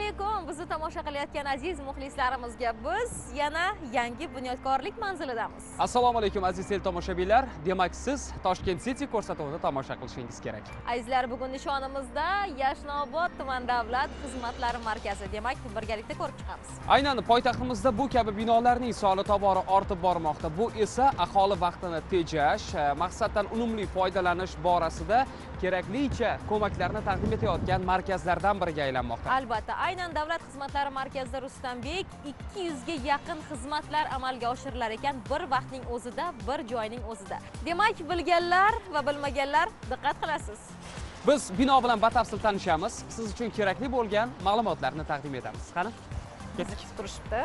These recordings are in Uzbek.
alaykum. Bizni tomosha qilayotgan aziz muxlislarimizga biz yana yangi bunyodkorlik manzilidamiz. Assalomu alaykum aziz tomoshabinlar. Demak, siz Toshkent City ko'rsatuvini tomosha qilishingiz kerak. Azizlar, bugun nishonimizda Yashnobod tuman davlat xizmatlari markazi. Demak, birgalikda ko'rib chiqamiz. Aynan poytaxtimizda bu kabi binolarning soni tobora ortib bormoqda. Bu esa aholi vaqtini tejash, maqsaddan unumli foydalanish borasida keraklicha ko'maklarni taqdim etayotgan markazlardan biriga aylanmoqda. Albatta, aynan davlat xizmatlari markazida Rustamбек 200 ga yaqin xizmatlar amalga oshirilar ekan, bir vaqtning o'zida, bir joyning o'zida. Demak, bilganlar va bilmaganlar diqqat qilasiz. Biz bino bilan batafsil tanishamiz, siz uchun kerakli bo'lgan ma'lumotlarni taqdim etamiz. Qani, ketdik. Turishibdi.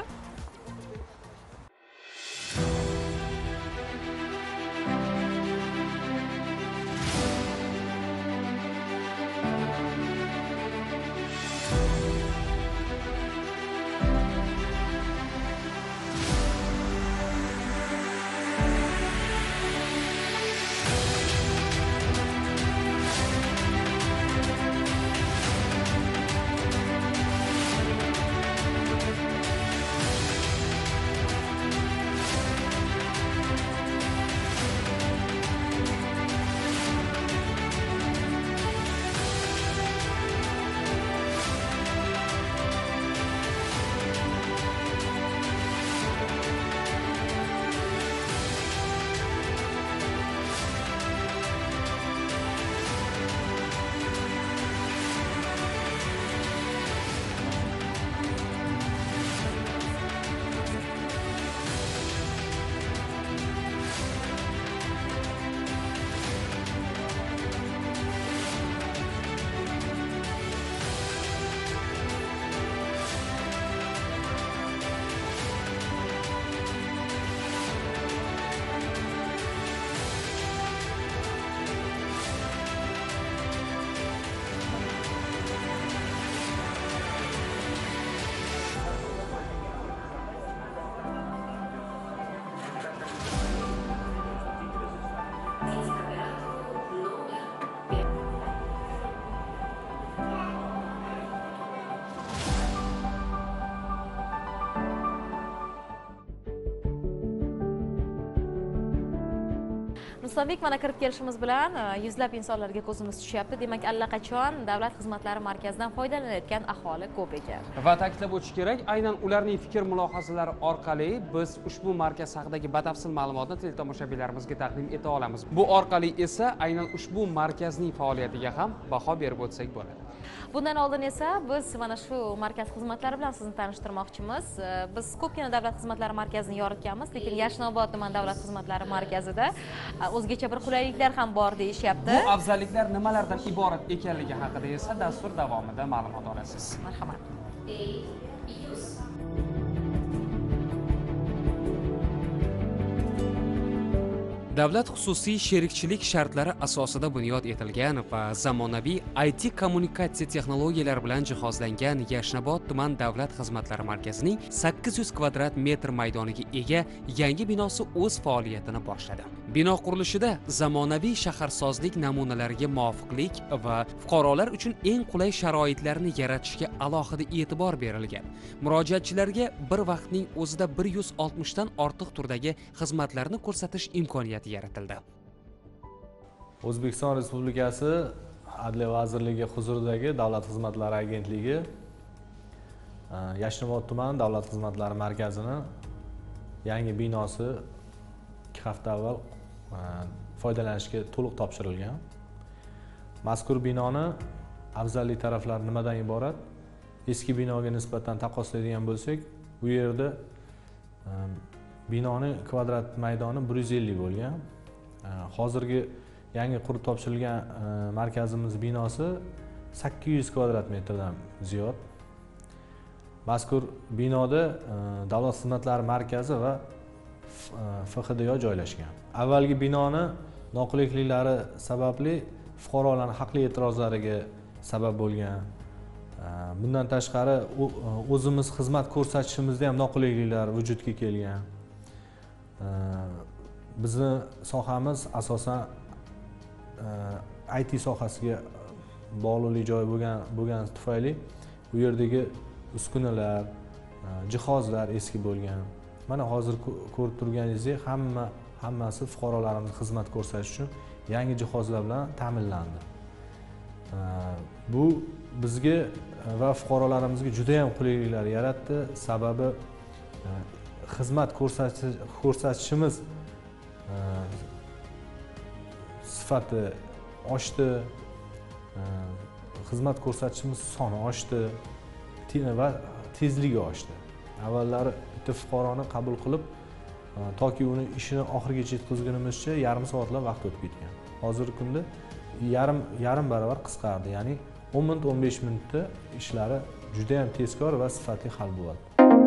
Rustamбек, mana kirib kelishimiz bilan yuzlab insonlarga ko'zimiz tushyapti. Demak, allaqachon davlat xizmatlari markazidan foydalanayotgan aholi ko'p ekan. Va ta'kidlab o'tish kerak, aynan ularning fikr-mulohazalari orqali biz ushbu markaz haqidagi batafsil ma'lumotni teletomoshabinlarimizga taqdim eta olamiz. Bu orqali esa aynan ushbu markazning faoliyatiga ham baho berib o'tsak bo'ladi. Bundan oldin esa biz mana shu markaz xizmatlari bilan sizni tanishtirmoqchimiz. Biz ko'pgina davlat xizmatlari markazini yoritganmiz, lekin Yashnobod tuman davlat xizmatlari markazida o'zgacha bir qulayliklar ham bor deyishyapti. Bu afzalliklar nimalardan iborat ekanligi haqida esa dastur davomida ma'lumot olasiz. Marhamat. Davlat xususiy sherikchilik shartlari asosida bunyod etilgan va zamonaviy IT kommunikatsiya texnologiyalari bilan jihozlangan Yashnobod tuman davlat xizmatlari markazining 800 kvadrat metr maydoniga ega yangi binosi o'z faoliyatini boshladi. Bino qurilishida zamonaviy shaharsozlik namunalariga muvofiqlik va fuqarolar uchun eng qulay sharoitlarni yaratishga alohida e'tibor berilgan. Murojaatchilarga bir vaqtning o'zida 160 dan ortiq turdagi xizmatlarni ko'rsatish imkoniyati yaratildi. O'zbekiston Respublikasi Adliya vazirligi huzuridagi Davlat xizmatlari agentligi Yashnobod tuman davlat xizmatlari markazini yangi binosi 2 hafta avval foydalanishga to'liq topshirilgan. Mazkur binoni afzallik taraflari nimadan iborat? Eski binoga nisbatan taqqoslaydigan bo'lsak, bu yerda binoni kvadrat maydoni 150 bo'lgan. Hozirgi yangi qurib topshirilgan markazimiz binosi 800 kvadrat metrdan ziyod. Mazkur binoda davlat xizmatlari markazi va FHDO joylashgan. Avvalgi binoni noqulayliklari sababli fuqarolarning haqli e'tirozlariga sabab bo'lgan. Bundan tashqari o'zimiz xizmat ko'rsatishimizda ham noqulayliklar vujudga kelgan. Bizni sohamiz asosan IT sohasiga bog'liq joy bo'lgan tufayli bu yerdagi uskunalar, jihozlar eski bo'lgan. Mana hozir ko'rib turganingizdek, hammasi fuqarolarimiz xizmat ko'rsatish uchun yangi jihozlar bilan ta'minlandi. Bu bizga va fuqarolarimizga juda ham qulayliklar yaratdi. Sababi xizmat ko'rsatishimiz sifati oshdi, xizmat ko'rsatishimiz soni oshdi va tezligi oshdi. Avvallari bitta fuqaroni qabul qilib, toki uni ishini oxirigacha yetkazgunimizcha yarim soatlab vaqt o'tib ketgan. Hozirgi kunda yarim barobar qisqardi. Ya'ni 10 minut 15 minutda ishlari juda ham tezkor va sifatli hal bo'ladi.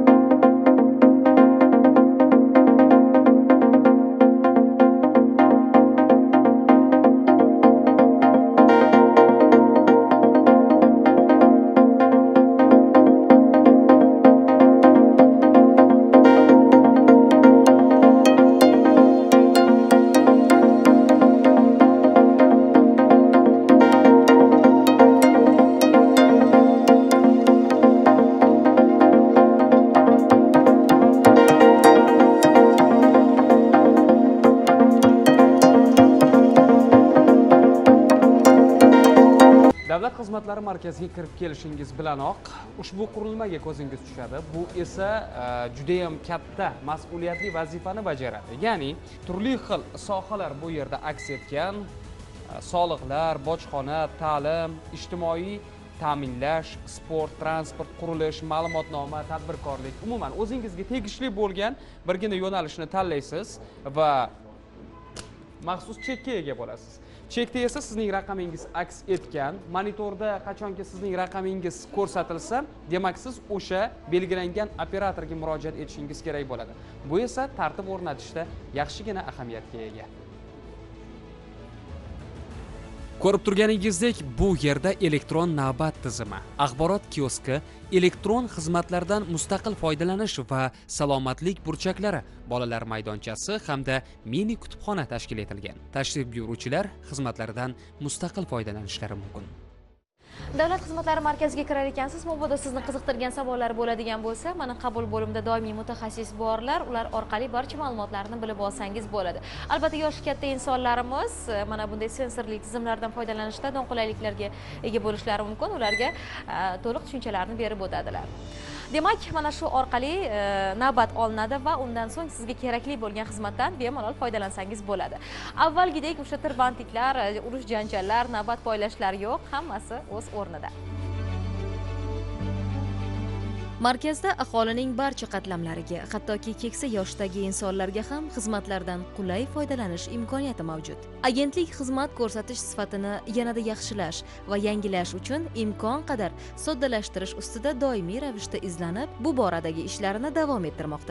Davlat xizmatlari markaziga kirib kelishingiz bilanoq ushbu qurilmaga ko'zingiz tushadi. Bu esa juda ham katta mas'uliyatli vazifani bajaradi. Ya'ni turli xil sohalar bu yerda aks etgan. Soliqlar, bojxona, ta'lim, ijtimoiy ta'minlash, sport, transport, qurilish, ma'lumotnoma, tadbirkorlik, umuman o'zingizga tegishli bo'lgan birgina yo'nalishni tanlaysiz va maxsus chekka ega bo'lasiz. Chekda esa sizning raqamingiz aks etgan, monitorda qachonki sizning raqamingiz ko'rsatilsa, demak siz o'sha belgilangan operatorga murojaat etishingiz kerak bo'ladi. Bu esa tartib o'rnatishda yaxshigina ahamiyatga ega. Ko'rib turganingizdek, bu yerda elektron navbat tizimi, axborot kioski, elektron xizmatlardan mustaqil foydalanish va salomatlik burchaklari, bolalar maydonchasi hamda mini kutubxona tashkil etilgan. Tashrif buyuruvchilar xizmatlaridan mustaqil foydalanishlari mumkin. Davlat xizmatlari markaziga kirar ekansiz, mabodo sizni qiziqtirgan savollar bo'ladigan bo'lsa, mana qabul bo'limida doimiy mutaxassis borlar, ular orqali barcha ma'lumotlarni bilib olsangiz bo'ladi. Albatta, yoshi katta insonlarimiz mana bunday sensorli tizimlardan foydalanishda noqulayliklarga ega bo'lishlari mumkin, ularga to'liq tushunchalarni berib o'tadilar. Demak, mana shu orqali navbat olinadi va undan so'ng sizga kerakli bo'lgan xizmatdan bemalol foydalansangiz bo'ladi. Avvalgidek o'sha tirbandliklar, urush janjallar, navbat poylashlar yo'q, hammasi o'z o'rnida. Markazda aholining barcha qatlamlariga, hattoki keksa yoshdagi insonlarga ham xizmatlardan qulay foydalanish imkoniyati mavjud. Agentlik xizmat ko'rsatish sifatini yanada yaxshilash va yangilash uchun imkon qadar soddalashtirish ustida doimiy ravishda izlanib, bu boradagi ishlarini davom ettirmoqda.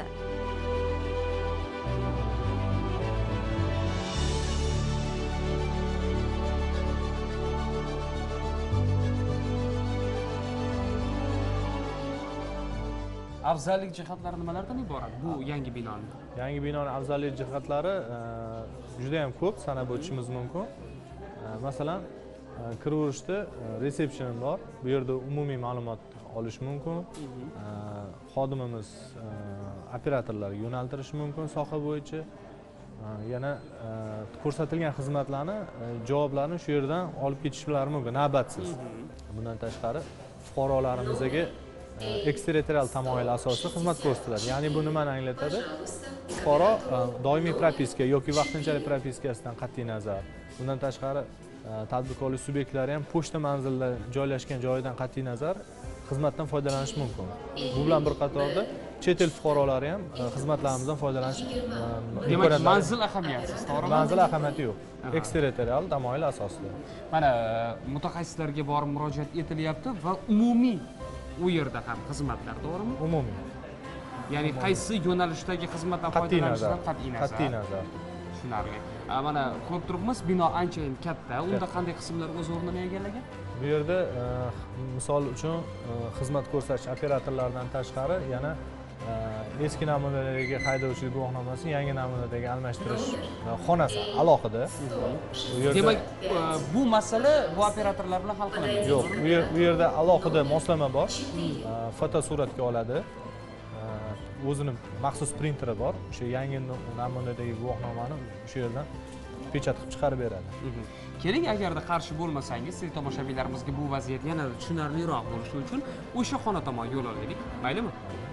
Afzallik jihatlari nimalardan iborat bu yangi binoning? Yangi binoning afzallik jihatlari juda ham ko'p sanab o'tishimiz mumkin. Masalan, kiraverishda resepsiyon bor. Bu yerda umumiy ma'lumot olish mumkin. Xodimimiz operatorlarga yo'naltirishi mumkin soha bo'yicha. Yana ko'rsatilgan xizmatlarni, javoblarni shu yerdan olib ketishlari mumkin, navbatsiz. Bundan tashqari fuqarolarimizga eksterritorial tamoyil asosida xizmat ko'rsatiladi. Ya'ni bu nimani anglatadi? Fuqaro doimiy propiska yoki vaqtinchalik propiskasidan qat'iy nazar, bundan tashqari tadbirkorlik subyektlari ham pochta manzilida joylashgan joyidan qat'iy nazar xizmatdan foydalanish mumkin. Bu bilan bir qatorda chet el fuqarolari ham xizmatlarimizdan foydalanish demak, manzil ahamiyatsiz, to'g'rimi? Manzil ahamiyati yo'q. Eksterritorial tamoyil asosida. Mana mutaxassislarga borib murojaat etilyapti va umumiy u yerda ham xizmatlar, to'g'rimi? Umumiy. Ya'ni qaysi yo'nalishdagi xizmatdan foydalanishdan qat'iy nazar. Qat'iy nazar. Tushunarli. Mana ko'rib turibmiz, bino anchayin katta. Unda qanday qismlar o'z o'rnini egallagan? Bu yerda misol uchun xizmat ko'rsatish operatorlaridan tashqari yana eski namunadagi haydovchilik guvohnomasi yangi namunadagi almashtirish xonasi alohida. Bu yerda Demak, bu masala bu operatorlar bilan hal qilinadi. yo'q, bu yerda alohida moslama bor. Fotosuratga oladi. O'zini maxsus printeri bor. O'sha yangi namunadagi guvohnomani o'sha yerdan pechat qilib chiqarib beradi. Keling, agarda qarshi bo'lmasangiz, siz tomoshabinlarimizga bu vaziyat yanada tushunarliroq bo'lishi uchun o'sha xona tomon yo'l olaylik. Maylimi?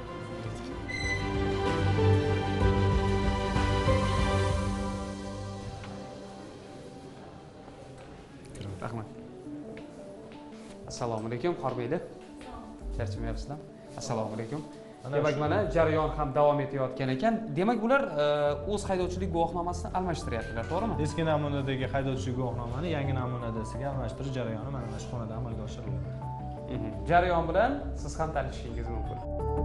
Rahmat. Assalomu alaykum, Qorbeyli. Charchamayapsizlar? Assalomu alaykum. Demak, mana jarayon ham davom etayotgan ekan. Demak, ular o'z haydovchilik guvohnomasini almashtiryaptilar, to'g'rimi? Eski namunadagi haydovchilik guvohnomani yangi namunadasiga almashtirish jarayoni mana shu xonada amalga oshiriladi. Jarayon bilan siz ham tanishishingiz mumkin.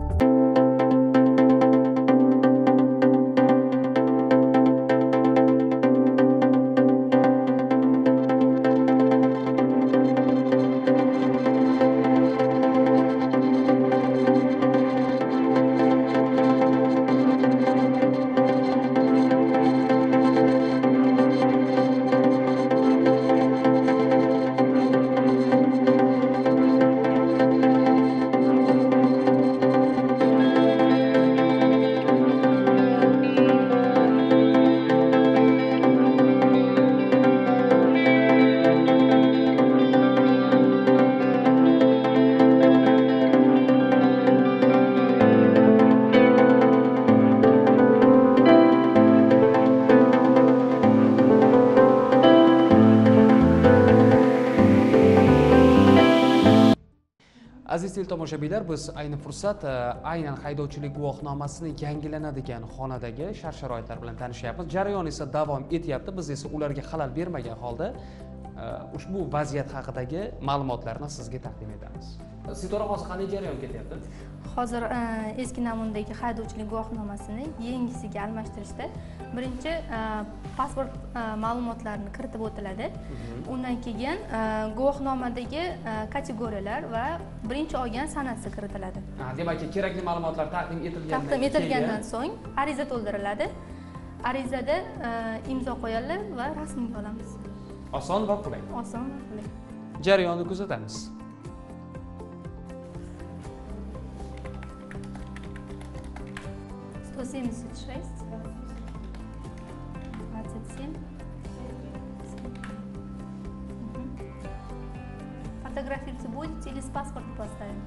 Aziz tomoshabinlar, biz ayni fursat aynan haydovchilik guvohnomasini yangilanadigan xonadagi shart-sharoitlar bilan tanishyapmiz. Jarayon esa davom etyapti. Biz esa ularga xalal bermagan holda ushbu vaziyat haqidagi ma'lumotlarni sizga taqdim etamiz. Sitora, hozir qanday jarayon ketyapti? Hozir eski namunadagi haydovchilik guvohnomasini yangisiga almashtirishda birinchi pasport ma'lumotlarini kiritib o'tiladi. Undan keyin guvohnomadagi kategoriyalar va birinchi olgan sanasi kiritiladi. Demak, kerakli ma'lumotlar taqdim etilgandan so'ng ariza to'ldiriladi. Arizada imzo qo'yiladi va rasmga olamiz. Oson va qulay. Oson va qulay. Jarayonni kuzatamiz. Семьдесят шесть, 27. Фотографироваться будете или с паспорта поставим?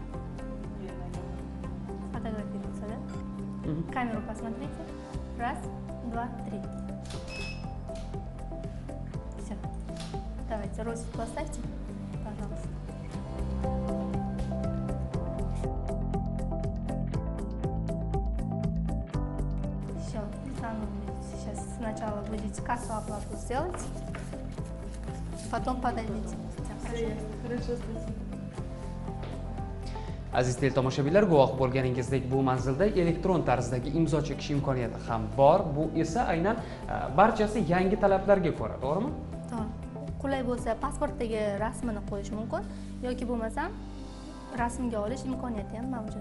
Фотографироваться, да? Камеру посмотрите. Раз, два, три. Все. Давайте ростик поставьте, пожалуйста. Сейчас сначала будете кассовую оплату сделать, потом подойдите. Хорошо, спасибо. Aziz tomoshabinlar, guvoh bo'lganingizdek bu manzilda elektron tarzdagi imzo chekish imkoniyati ham bor. Bu esa aynan barchasi yangi talablarga ko'ra, to'g'rimi? To'g'ri. Qulay bo'lsa pasportdagi rasmini qo'yish mumkin yoki bo'lmasam rasmga olish imkoniyati ham mavjud.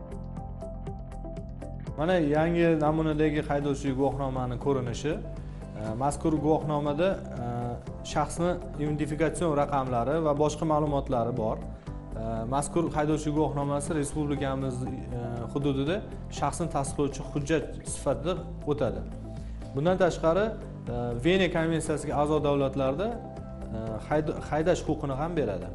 Mana yangi namunadagi haydovchilik guvohnomani ko'rinishi. Mazkur guvohnomada shaxsni identifikatsion raqamlari va boshqa ma'lumotlari bor. Mazkur haydovchilik guvohnomasi respublikamiz hududida shaxsni tasdiqlovchi hujjat sifatida o'tadi. Bundan tashqari, Vena konvensiyasiga a'zo davlatlarda haydash huquqini ham beradi.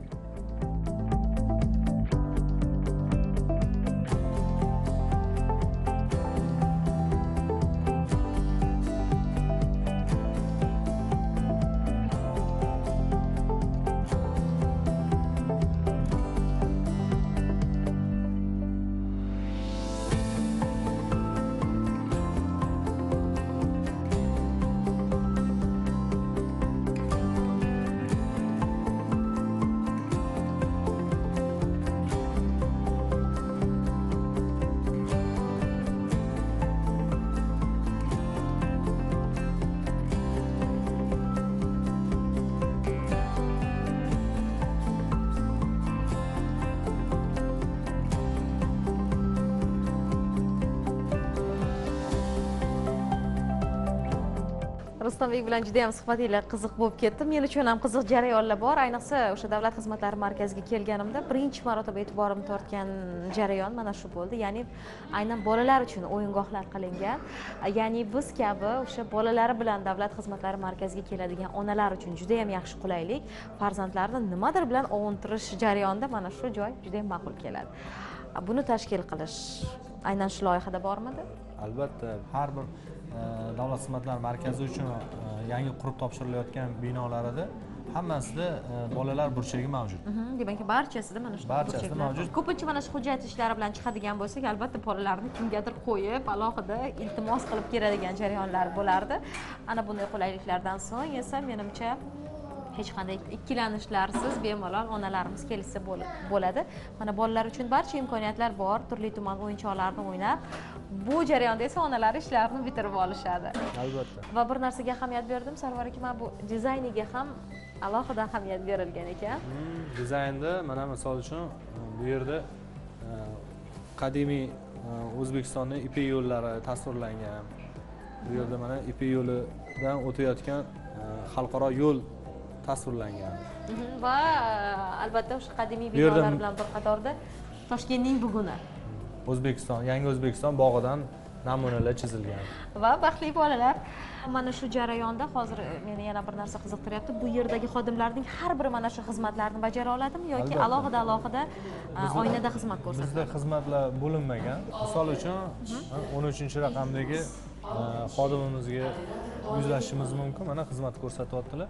Ruslanbek bilan juda ham suhbatinglar qiziq bo'lib ketdi. Men uchun ham qiziq jarayonlar bor. Ayniqsa o'sha davlat xizmatlari markaziga kelganimda birinchi marotaba e'tiborimni tortgan jarayon mana shu bo'ldi. Ya'ni aynan bolalar uchun o'yingohlar qilingan. Ya'ni biz kabi o'sha bolalari bilan davlat xizmatlari markaziga keladigan onalar uchun juda ham yaxshi qulaylik. Farzandlarini nimadir bilan ovuntirish jarayonida mana shu joy juda ham ma'qul keladi. Buni tashkil qilish aynan shu loyihada bormidi? Albatta, har bir davlat xizmatlari markazi uchun yangi qurib topshirilayotgan binolarida hammasida bolalar burchagi mavjud. Demak, barchasida mana shu Barchasida mavjud. Ko'pincha mana shu hujjat ishlari bilan chiqadigan bo'lsak, albatta bolalarni kimgadir qo'yib, alohida iltimos qilib keladigan jarayonlar bo'lardi. Ana bunday qulayliklardan so'ng esa menimcha hech qanday ikkilanishlarsiz bemalol onalarimiz kelsa bo'ladi. Mana bolalar uchun barcha imkoniyatlar bor, turli tuman o'yinchoqlarni o'ynab, bu jarayonda esa onalar ishlarini bitirib olishadi. Albatta. Va bir narsaga ahamiyat berdim, Sarvar aka, mana bu dizayniga ham alohida ahamiyat berilgan ekan. Dizaynda mana misol uchun bu yerda qadimiy O'zbekistonning Ipak yo'llari tasvirlangan. Bu yerda mana Ipak yo'lidan o'tayotgan xalqaro yo'l tasvirlangan. Va albatta o'sha qadimiy binolar bilan bir qatorda Toshkentning buguni. Yangi O'zbekiston bog'idan namunalar chizilgan. Va baxtli bolalar. Mana shu jarayonda hozir meni yana bir narsa qiziqtiryapti. Bu yerdagi xodimlarning har biri mana shu xizmatlarni bajara oladimi yoki alohida oynada xizmat ko'rsatadi? Bizda xizmatlar bo'linmagan. Misol uchun 13-raqamdagi xodimimizga yuzlashishimiz mumkin. Mana xizmat ko'rsatyaptilar.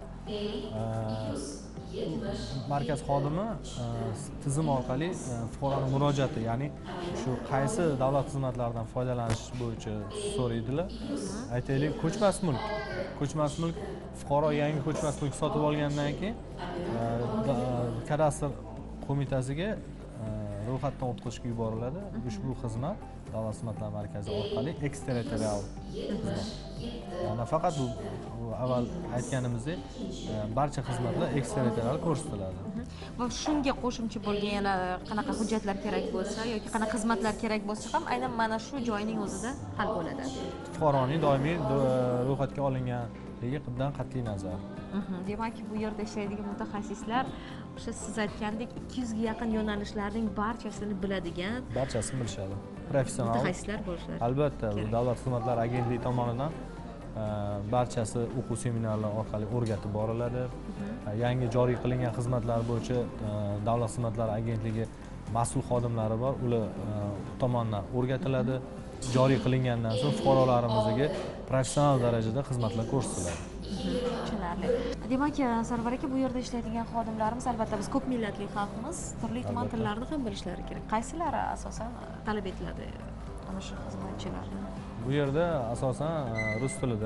Markaz xodimi tizim orqali fuqaroning murojaati, ya'ni shu qaysi davlat xizmatlaridan foydalanish bo'yicha so'raydilar. Aytaylik, ko'chmas mulk fuqaro yangi ko'chmas mulk sotib olgandan keyin kadastr qo'mitasiga ro'yxatdan o'tkazishga yuboriladi. Ushbu xizmat davlat xizmatlari markazi orqali eksterritorial xizmat. Nafaqat bu avval aytganimizdek barcha xizmatlar eksterritorial ko'rsatiladi. Va shunga qo'shimcha bo'lgan yana qanaqa hujjatlar kerak bo'lsa yoki qanaqa xizmatlar kerak bo'lsa ham aynan mana shu joyning o'zida hal bo'ladi. Fuqaroning doimiy ro'yxatga olinganligidan qat'iy nazar. Demak, bu yerda ishlaydigan mutaxassislar o'sha siz aytgandek 200 ga yaqin yo'nalishlarning barchasini biladigan, barchasini bilishadi. Professional mutaxassislar bo'lishadi. Albatta, bu davlat xizmatlari agentligi tomonidan barchasi o'quv seminarlari orqali o'rgatib boriladi. Yangi joriy qilingan xizmatlar bo'yicha davlat xizmatlari agentligi mas'ul xodimlari bor, ular tomonidan o'rgatiladi. Joriy qilingandan so'ng fuqarolarimizga professional darajada xizmatlar ko'rsatiladi. Tushunarli. Demak, Sarvar aka, bu yerda ishlaydigan xodimlarimiz albatta biz ko'p millatli xalqmiz, turli tuman tillarni ham bilishlari kerak. Qaysilari asosan talab etiladi ana shu xizmatchilarni? Bu yerda asosan rus tilida.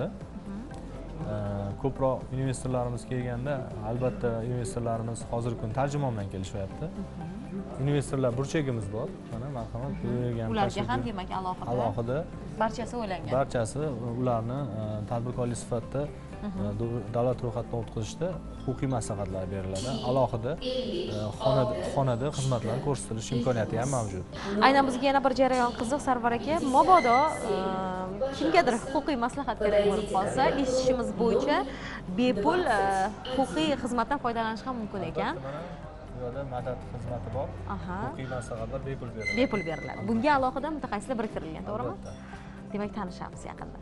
Ko'proq investorlarimiz kelganda, albatta investorlarimiz hozirgi kun tarjimon bilan kelishyapti. Investorlar burchagimiz bor. Mana marhamat, bu yerga ham ularga ham demak alohida barchasi o'ylangan. Barchasi ularni tadbirkorlik sifatida davlat ro'yxatidan o'tkazishda huquqiy maslahatlar beriladi. Alohida xonada xizmatlar ko'rsatilish imkoniyati ham mavjud. Aynan bizga yana bir jarayon qiziq, Sarvar aka, mabodo kimgadir huquqiy maslahat kerak bo'lib qolsa, eshitishimiz bo'yicha bepul huquqiy xizmatdan foydalanish ham mumkin ekan. Bu yerda madad xizmati bor. Huquqiy maslahatlar bepul beriladi. Bepul beriladi. Bunga alohida mutaxassislar biriktirilgan, to'g'rimi? Demak, tanishamiz yaqinda.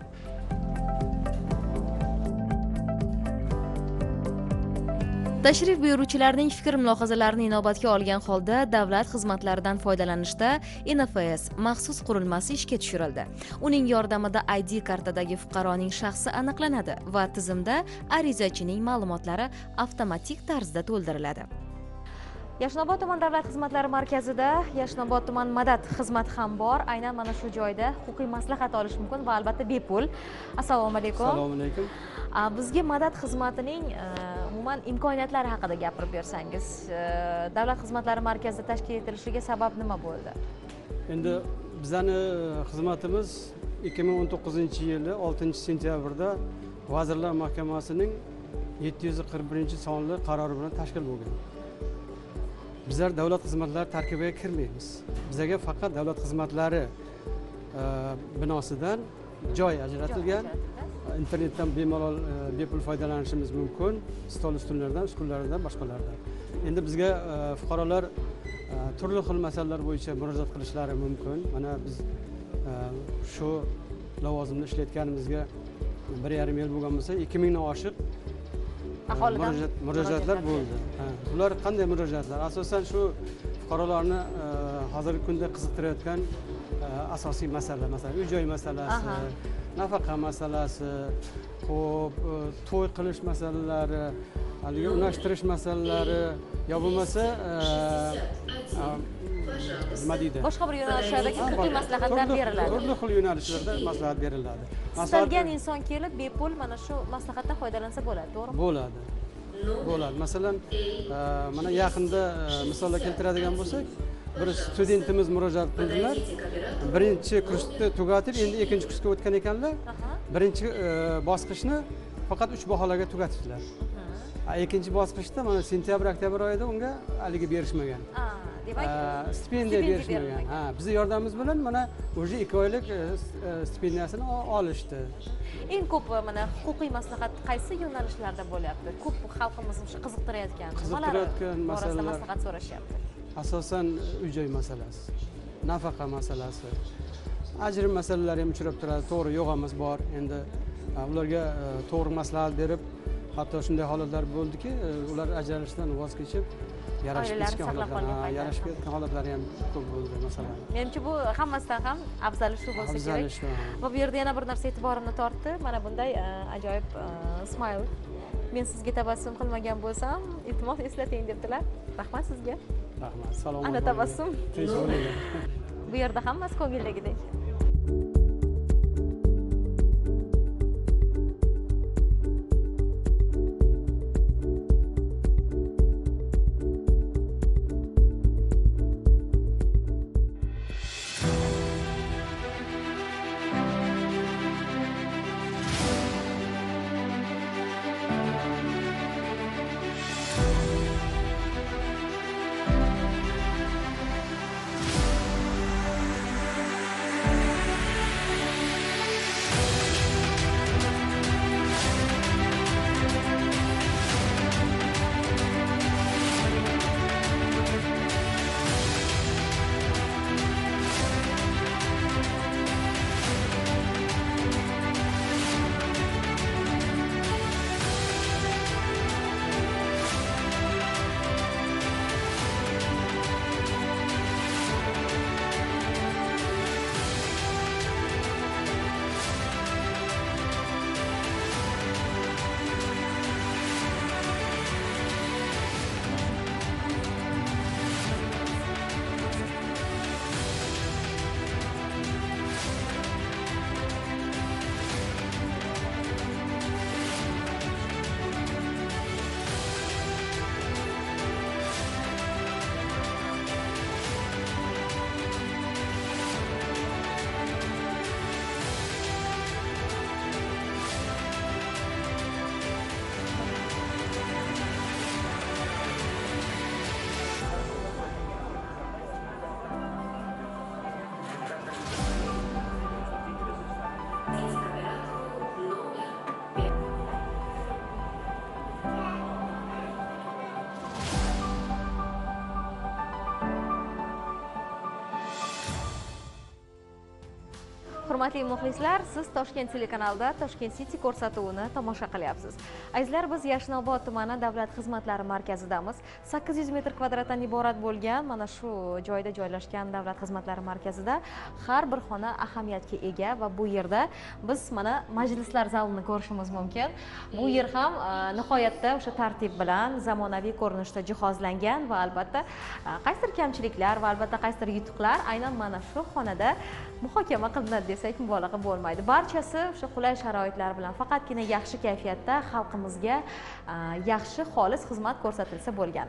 Tashrif buyuruvchilarning fikr-mulohazalarini inobatga olgan holda davlat xizmatlaridan foydalanishda NFS maxsus qurilmasi ishga tushirildi. Uning yordamida ID kartadagi fuqaroning shaxsi aniqlanadi va tizimda arizachining ma'lumotlari avtomatik tarzda to'ldiriladi. Yashnobod tuman davlat xizmatlari markazida Yashnobod tuman madad xizmati ham bor. Aynan mana shu joyda huquqiy maslahat olish mumkin va albatta bepul. Assalomu alaykum. Assalomu alaykum. Bizga madad xizmatining umuman imkoniyatlari haqida gapirib bersangiz. Davlat xizmatlari markazida tashkil etilishiga sabab nima bo'ldi? Endi bizning xizmatimiz 2019-yili 6-sentyabrda Vazirlar Mahkamasining 741-sonli qarori bilan tashkil bo'lgan. Bizlar davlat xizmatlari tarkibiga kirmaymiz. Bizga faqat davlat xizmatlari binosidan joy ajratilgan, internetdan bemalol bepul foydalanishimiz mumkin. Stol ustunlardan, uskunlardan, boshqalardan. Endi bizga fuqarolar turli xil masalalar bo'yicha murojaat qilishlari mumkin. Mana biz shu lavozimda ishlayotganimizga 1,5 yil bo'lgan bo'lsa, 2000 dan oshiq aholidan murojaatlar bo'ldi. Bular qanday murojaatlar? Asosan shu fuqarolarni hozirgi kunda qiziqtirayotgan asosiy masala, masalan, uy-joy masalasi, nafaqa masalasi, xo'p, to'y qilish masalalari, haligi unashtirish masalalari, yo bo'lmasa nima deydi? Boshqa bir yo'nalishlardagi huquqiy maslahatlar beriladi. Turli xil yo'nalishlarda maslahat beriladi. Istalgan inson kelib bepul mana shu maslahatdan foydalansa bo'ladi, to'g'rimi? Bo'ladi. Bo'ladi. Masalan, mana yaqinda misollar keltiradigan bo'lsak, bir studentimiz murojaat qildilar. Birinchi kursni tugatib, endi ikkinchi kursga o'tgan ekanlar. Birinchi bosqichni faqat 3 baholarga tugatdilar. Ikkinchi bosqichda mana sentyabr, oktyabr oyida unga haligi berishmagan. Demak, stipendiya berishmagan. Bizning yordamimiz bilan mana o'sha 2 oylik stipendiyasini olishdi. Eng ko'p mana huquqiy maslahat qaysi yo'nalishlarda bo'lyapti? Ko'p xalqimiz qiziqtirayotgan masalalar, maslahat so'rashyapti. Asosan uy-joy masalasi, nafaqa masalasi, ajrim masalalari ham uchrab turadi. To'g'ri, yo'g'imiz bor. Endi ularga to'g'ri maslahat berib, hatto shunday holatlar bo'ldiki, ular ajralishdan voz kechib, yarashib ketgan holatlari ham ko'p bo'ldi masalan. Menimcha bu hammasidan ham afzali shu bo'lsa kerak. Va bu yerda yana bir narsa e'tiborimni tortdi. Mana bunday ajoyib smile. Men sizga tabassum qilmagan bo'lsam, iltimos eslating debdilar. Rahmat sizga. Rahmat. Salomat. Ana tabassum. Bu yerda hammasi ko'ngildagidek. Hurmatli muxlislar, siz Toshkent telekanalida Toshkent City ko'rsatuvini tomosha qilyapsiz. Azizlar, biz Yashnobod tumani davlat xizmatlari markazidamiz. 800 metr kvadratdan iborat bo'lgan mana shu joyda joylashgan davlat xizmatlari markazida har bir xona ahamiyatga ega va bu yerda biz mana majlislar zalini ko'rishimiz mumkin. Bu yer ham nihoyatda o'sha tartib bilan zamonaviy ko'rinishda jihozlangan va albatta qaysidir kamchiliklar va albatta qaysidir yutuqlar aynan mana shu xonada muhokama qilinadi desak mubolag'a bo'lmaydi. Barchasi o'sha qulay sharoitlar bilan faqatgina yaxshi kayfiyatda xalqimizga yaxshi xolis xizmat ko'rsatilsa bo'lgani.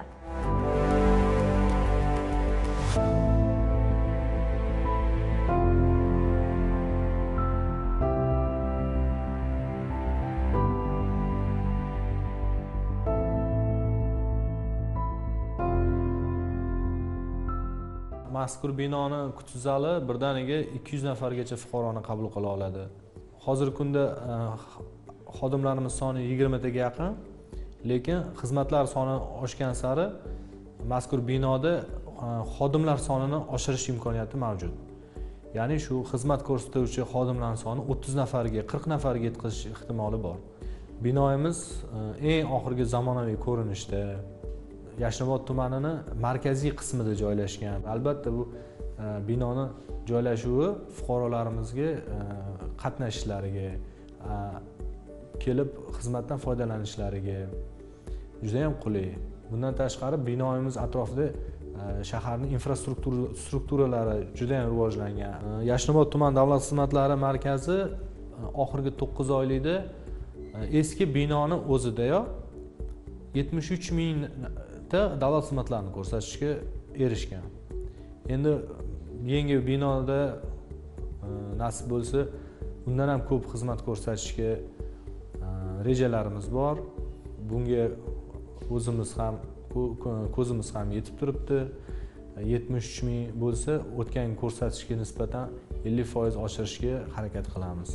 Mazkur binoni kutish zali birdaniga 200 nafargacha fuqaroni qabul qila oladi. hozirgi kunda xodimlarimiz soni 20 taga yaqin, lekin xizmatlar soni oshgan sari mazkur binoda xodimlar sonini oshirish imkoniyati mavjud. Ya'ni shu xizmat ko'rsatuvchi xodimlar soni 30 nafarga, 40 nafarga yetkazish ehtimoli bor. Binoyimiz eng oxirgi zamonaviy ko'rinishda Yashnobod tumanining markaziy qismida joylashgan. Albatta bu binoni joylashuvi fuqarolarimizga qatnashishlariga, kelib xizmatdan foydalanishlariga juda ham qulay. Bundan tashqari binoyimiz atrofida shaharning infrastrukturalari juda ham rivojlangan. Yashnobod tuman davlat xizmatlari markazi oxirgi 9 oylikda eski binoni o'zidayoq 73 mingta davlat xizmatlarini ko'rsatishga erishgan. Endi yangi binoda nasib bo'lsa, undan ham ko'p xizmat ko'rsatishga rejalarimiz bor. Bunga o'zimiz ham ko'zimiz ham yetib turibdi. 73 ming bo'lsa, o'tgan ko'rsatishga nisbatan 50% oshirishga harakat qilamiz.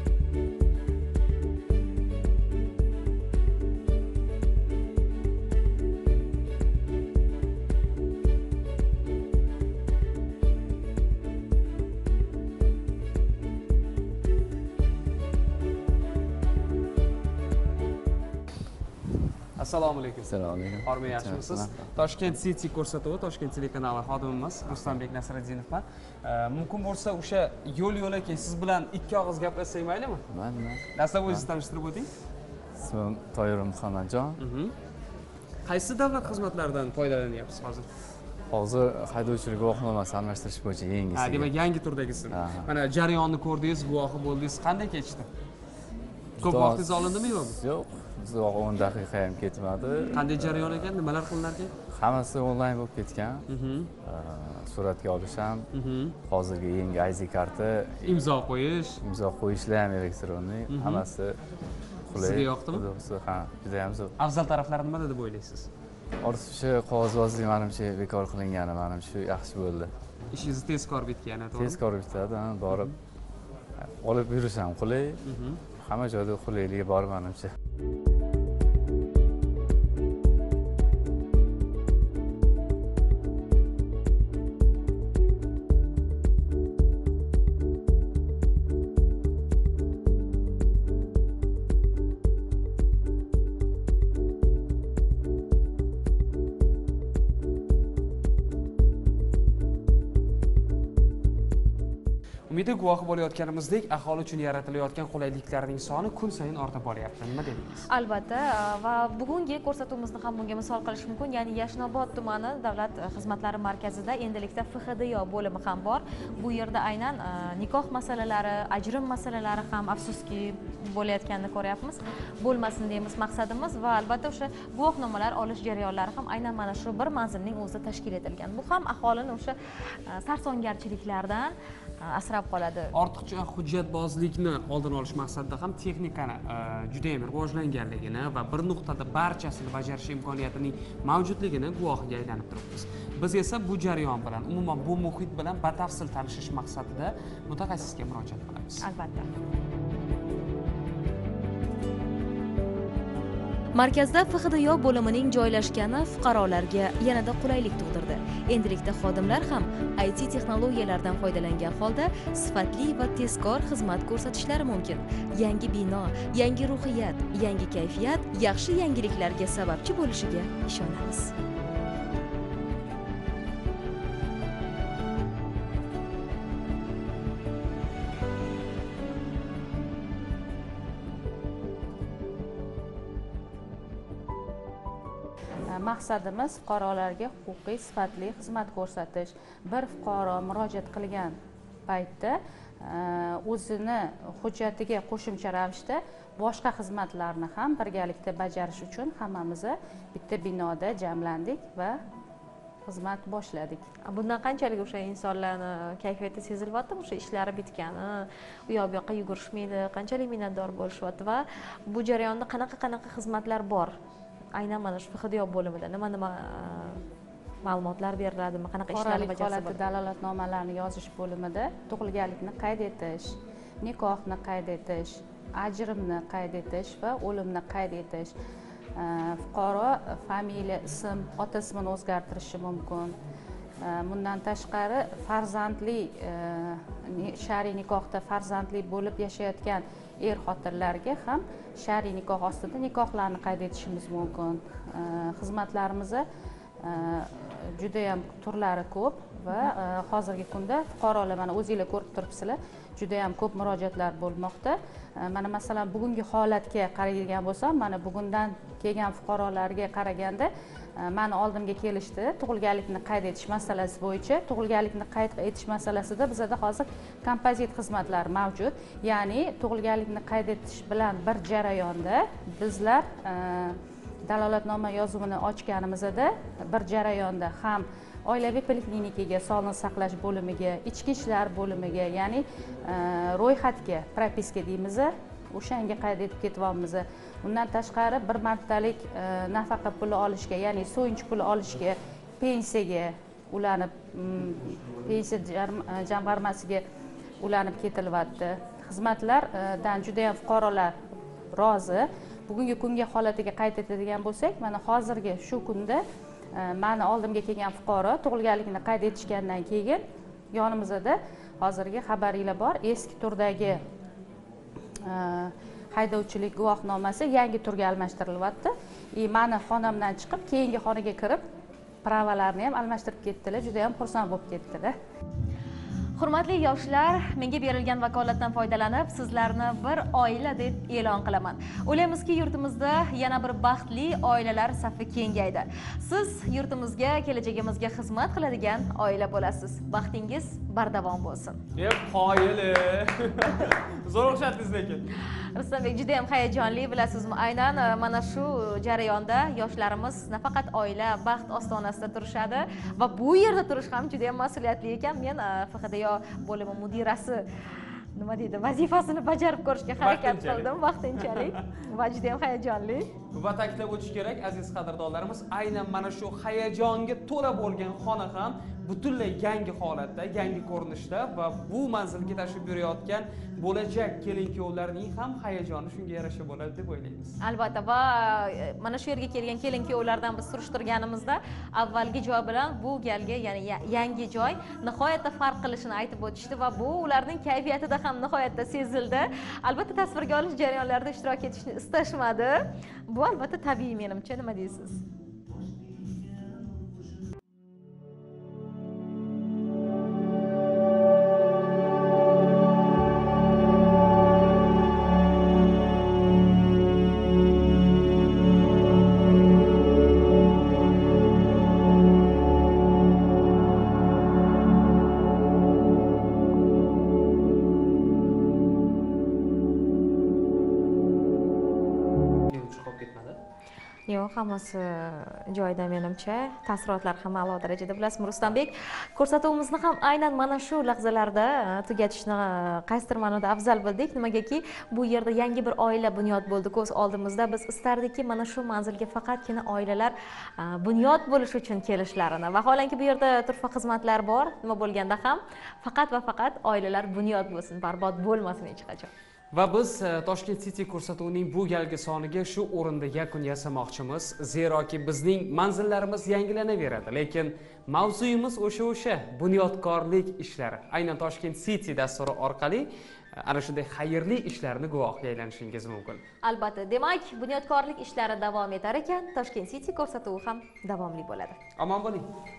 Assalomu alaykum. Assalomu alaykum. Hormat, yaxshimisiz? Toshkent City ko'rsatuvi, Toshkent telekanali xodimimiz Ruslanbek Nasriddinovman. Mumkin bo'lsa o'sha yo'l-yo'lakay siz bilan ikki og'iz gaplashsak maylimi? Mayli. Dastlab o'zingizni tanishtirib o'ting. Ismim Toyir Muhammadjon. Qaysi davlat xizmatlaridan foydalanyapsiz hozir? Hozir haydovchilik guvohnomasini almashtirish bo'yicha yangisi. Demak, yangi turdagisi. Mana jarayonni ko'rdingiz, guvohi bo'ldingiz. Qanday kechdi? Ko'p vaqtingiz olindimi yo'qmi? Yo'q, uzoq 10 daqiqa ham ketmadi. Qanday jarayon ekan? Nimalar qilinar ekan? Hammasi onlayn bo'lib ketgan. Suratga olish ham, hozirgi yangi ID karta, imzo qo'yishlar ham elektronniy, hammasi qulay. Sizga yoqdimi? Ha, juda ham zo'r. Afzal taraflari nima deb o'ylaysiz? Ortiqcha qog'ozbozlik menimcha bekor qilingani menimcha yaxshi bo'ldi. Ishingiz tezkor bitgani, to'g'rimi? Tezkor bitadi, borib olib yurish ham qulay. Hamma joyda qulayligi bor menimcha. Umida guvohi bo'layotganimizdek, aholi uchun yaratilayotgan qulayliklarning soni kun sayin ortib boryapti. Nima dedingiz? Albatta, va bugungi ko'rsatuvimizni ham bunga misol qilish mumkin. Ya'ni Yashnobod tumani davlat xizmatlari markazida endilikda FHDYO bo'limi ham bor. Bu yerda aynan nikoh masalalari, ajrim masalalari ham afsuski bo'layotganini ko'ryapmiz. Bo'lmasin deymiz maqsadimiz va albatta o'sha guvohnomalar olish jarayonlari ham aynan mana shu bir manzilning o'zida tashkil etilgan. Bu ham aholini o'sha sarsongarchiliklardan asrab qoladi. Ortiqcha hujjatbozlikni oldini olish maqsadida ham texnikani juda ham rivojlanganligini va bir nuqtada barchasini bajarish imkoniyatining mavjudligini guvohiga aylanib turibmiz. Biz esa bu jarayon bilan, umuman bu muhit bilan batafsil tanishish maqsadida mutaxassisga murojaat qilamiz. Albatta. Markazda FHDYO bo'limining joylashgani fuqarolarga yanada qulaylik tug'dirdi. Endilikda xodimlar ham IT texnologiyalardan foydalangan holda sifatli va tezkor xizmat ko'rsatishlari mumkin. Yangi bino, yangi ruhiyat, yangi kayfiyat yaxshi yangiliklarga sababchi bo'lishiga ishonamiz. Maqsadimiz fuqarolarga huquqiy sifatli xizmat ko'rsatish. Bir fuqaro murojaat qilgan paytda o'zini hujjatiga qo'shimcha ravishda boshqa xizmatlarni ham birgalikda bajarish uchun hammamiz bitta binoda jamlandik va xizmat boshladik. Bundan qanchalik o'sha insonlarni kayfiyati sezilyaptimi, o'sha ishlari bitgani, u yoq bu yoqqa yugurishmaydi, qanchalik minnatdor bo'lishyapti va bu jarayonda qanaqa xizmatlar bor? Aynan mana shu FHDYO bo'limida nima ma'lumotlar beriladimi, qanaqa ishlar bajariladi? Dalolatnomalarni yozish bo'limida tug'ilganlikni qayd etish, nikohni qayd etish, ajrimni qayd etish va o'limni qayd etish. Fuqaro familiya, ism, ota ismini o'zgartirishi mumkin. Bundan tashqari farzandli shar'iy nikohda farzandli bo'lib yashayotgan xotinlarga ham shar'iy nikoh ostida nikohlarni qayd etishimiz mumkin. Xizmatlarimiz juda ham turlari ko'p va hozirgi kunda fuqarolar, mana o'zingizlar ko'rib turibsizlar, juda ham ko'p murojaatlar bo'lmoqda. Mana masalan bugungi holatga qaraydigan bo'lsam, mana bugundan kelgan fuqarolarga qaraganda mani oldimga kelishdi tug'ilganlikni qayd etish masalasi bo'yicha. Tug'ilganlikni qayd etish masalasida bizda hozir kompozit xizmatlar mavjud. Ya'ni tug'ilganlikni qayd etish bilan bir jarayonda bizlar dalolatnoma yozuvini ochganimizda bir jarayonda ham oilaviy poliklinikaga, sog'liqni saqlash bo'limiga, ichki ishlar bo'limiga, ya'ni ro'yxatga, propiska deymiz, o'shanga qayd etib ketyapmiz. Undan tashqari bir martalik nafaqa puli olishga, ya'ni so'yinchi puli olishga, pensiyaga ulanib, pensiya jamg'armasiga ulanib ketilyapti. Xizmatlardan juda ham fuqarolar rozi. Bugungi kunga holatiga qayd etadigan bo'lsak, mana hozirgi shu kunda mani oldimga kelgan fuqaro tug'ilganlikni qayd etishgandan keyin yonimizda hozirgi xabaringlar bor, eski turdagi haydovchilik guvohnomasi yangi turga almashtirilyapti. Mani xonamdan chiqib, keyingi xonaga kirib, pravalarni ham almashtirib ketdilar. Juda ham xursand bo'lib ketdilar. Hurmatli yoshlar, menga berilgan vakolatdan foydalanib, sizlarni bir oila deb e'lon qilaman. O'ylaymizki, yurtimizda yana bir baxtli oilalar safi kengaydi. Siz yurtimizga, kelajagimizga xizmat qiladigan oila bo'lasiz. Baxtingiz bardavom bo'lsin. Qoyili. Zo'r o'xshatdingiz lekin. Ruslanbek, juda ham hayajonli, bilasizmi? Aynan mana shu jarayonda yoshlarimiz nafaqat oila, baxt ostonasida turishadi va bu yerda turish ham juda ham mas'uliyatli ekan. Men FHDYO bo'limi mudirasi nima deydi, vazifasini bajarib ko'rishga harakat qildim vaqtinchalik va juda ham hayajonli. Va ta'kidlab o'tish kerak, aziz qadrdonlarimiz, aynan mana shu hayajonga to'la bo'lgan xona ham butunlay yangi holatda, yangi ko'rinishda va bu manzilga tashrif buyurayotgan bo'lajak kelin-kuyovlarning ham hayajoni shunga yarasha bo'ladi deb o'ylaymiz. Albatta, va mana shu yerga kelgan kelin-kuyovlardan biz surishtirganimizda avvalgi joy bilan bu galgi, ya'ni yangi joy nihoyatda farq qilishini aytib o'tishdi va bu ularning kayfiyatida ham nihoyatda sezildi. Albatta tasvirga olish jarayonlarida ishtirok etishni istashmadi. Bu albatta tabiiy, menimcha, nima deysiz? Yo'q, hammasi joyida menimcha. Taassurotlar ham a'lo darajada. Bilasizmi, Ruslanbek, ko'rsatuvimizni ham aynan mana shu lahzalarda tugatishni qaysidir ma'noda afzal bildik. Nimagaki, bu yerda yangi bir oila bunyod bo'ldi ko'z oldimizda. Biz istardikki, mana shu manzilga faqatgina oilalar bunyod bo'lish uchun kelishlarini. Vaholanki bu yerda turfa xizmatlar bor. Nima bo'lganda ham faqat va faqat oilalar bunyod bo'lsin, barbod bo'lmasin hech qachon. Va biz Toshkent City ko'rsatuvining bu galgi soniga shu o'rinda yakun yasamoqchimiz. Zeroki bizning manzillarimiz yangilanaveradi, lekin mavzuyimiz o'sha bunyodkorlik ishlari. Aynan Toshkent City dasturi orqali ana shunday xayrli ishlarni guvohiga aylanishingiz mumkin. Albatta, demak, bunyodkorlik ishlari davom etar ekan, Toshkent City ko'rsatuvi ham davomli bo'ladi. Omon bo'ling.